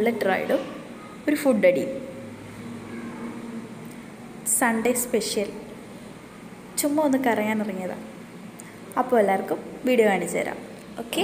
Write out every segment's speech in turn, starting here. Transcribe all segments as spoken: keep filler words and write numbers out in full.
Letter റൈഡും ഒരു food അടിയും. Sunday special ചുമ്മാ ഒന്ന് കറങ്ങാൻ ഇറങ്ങിയതാണ്. അപ്പോൾ എല്ലാവർക്കും വീഡിയോ കാണിച്ചു തരാം. Okay.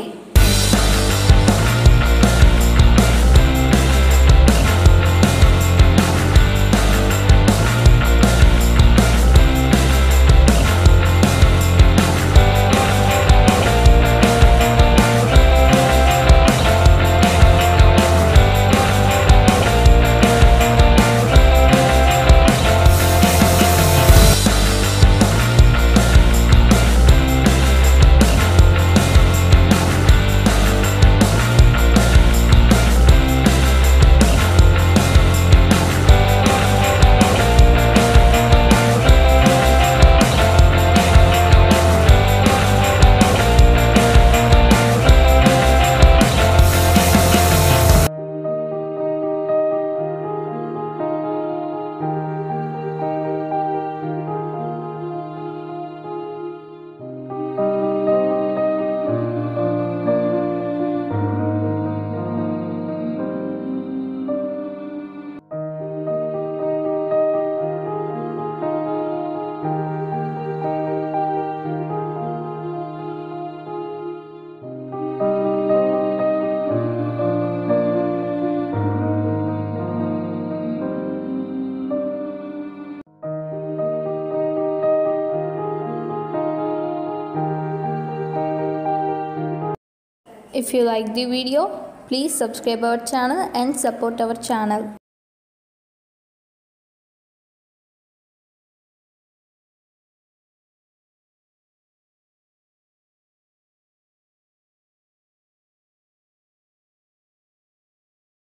If you like the video, please subscribe our channel and support our channel.